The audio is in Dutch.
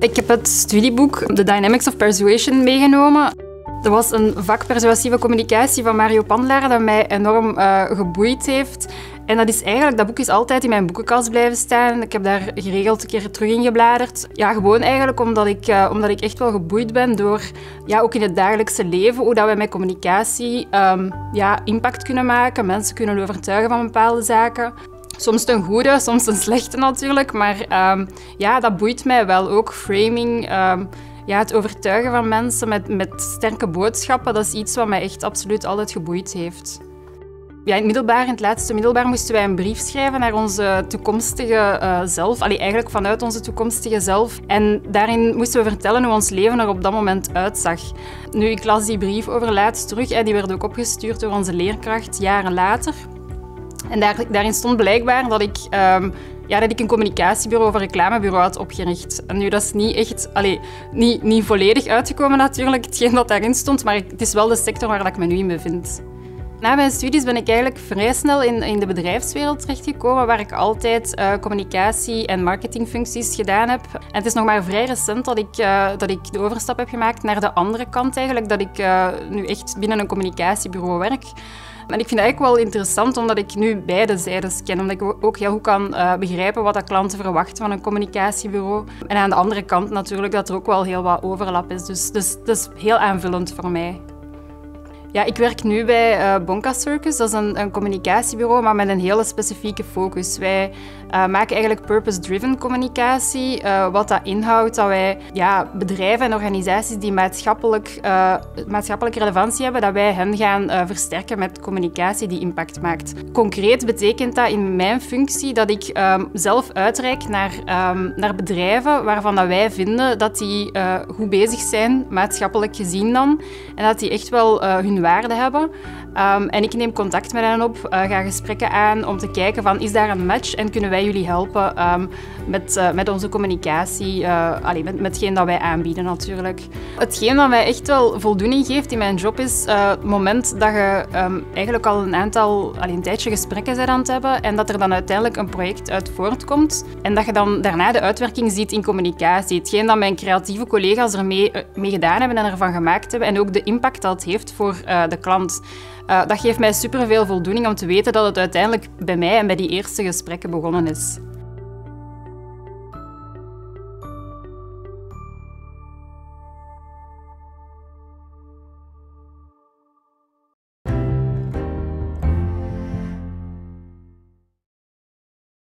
Ik heb het studieboek The Dynamics of Persuasion meegenomen. Dat was een vak persuasieve communicatie van Mario Pandelaar dat mij enorm geboeid heeft. En dat boek is altijd in mijn boekenkast blijven staan. Ik heb daar geregeld een keer terug in gebladerd. Ja, gewoon eigenlijk omdat ik echt wel geboeid ben door, ja, ook in het dagelijkse leven, hoe dat wij met communicatie impact kunnen maken, mensen kunnen overtuigen van bepaalde zaken. Soms ten goede, soms ten slechte natuurlijk, maar dat boeit mij wel. Ook framing, het overtuigen van mensen met sterke boodschappen, dat is iets wat mij echt absoluut altijd geboeid heeft. Ja, in het laatste middelbaar moesten wij een brief schrijven naar onze toekomstige zelf. Eigenlijk vanuit onze toekomstige zelf. En daarin moesten we vertellen hoe ons leven er op dat moment uitzag. Nu, ik las die brief overlaatst terug en die werd ook opgestuurd door onze leerkracht jaren later. En daarin stond blijkbaar dat ik een communicatiebureau of een reclamebureau had opgericht. En nu, dat is niet echt, niet volledig uitgekomen natuurlijk, hetgeen dat daarin stond, maar het is wel de sector waar ik me nu in bevind. Na mijn studies ben ik eigenlijk vrij snel in de bedrijfswereld terechtgekomen, waar ik altijd communicatie- en marketingfuncties gedaan heb. En het is nog maar vrij recent dat ik de overstap heb gemaakt naar de andere kant eigenlijk, dat ik nu echt binnen een communicatiebureau werk. En ik vind het eigenlijk wel interessant, omdat ik nu beide zijdes ken. Omdat ik ook heel goed kan begrijpen wat de klanten verwachten van een communicatiebureau. En aan de andere kant natuurlijk dat er ook wel heel wat overlap is. Dus dat is heel aanvullend voor mij. Ja, ik werk nu bij Bonka Circus. Dat is een communicatiebureau, maar met een hele specifieke focus. Wij maken eigenlijk purpose-driven communicatie. Wat dat inhoudt dat wij bedrijven en organisaties die maatschappelijke relevantie hebben, dat wij hen gaan versterken met communicatie die impact maakt. Concreet betekent dat in mijn functie dat ik zelf uitreik naar bedrijven waarvan dat wij vinden dat die goed bezig zijn, maatschappelijk gezien dan. En dat die echt wel hun waarde hebben. En ik neem contact met hen op, ga gesprekken aan om te kijken van, is daar een match en kunnen wij jullie helpen met onze communicatie, met hetgeen dat wij aanbieden natuurlijk. Hetgeen dat mij echt wel voldoening geeft in mijn job is het moment dat je eigenlijk al een tijdje gesprekken bent aan het hebben en dat er dan uiteindelijk een project uit voortkomt en dat je dan daarna de uitwerking ziet in communicatie. Hetgeen dat mijn creatieve collega's ermee gedaan hebben en ervan gemaakt hebben en ook de impact dat het heeft voor de klant. Dat geeft mij superveel voldoening om te weten dat het uiteindelijk bij mij en bij die eerste gesprekken begonnen is.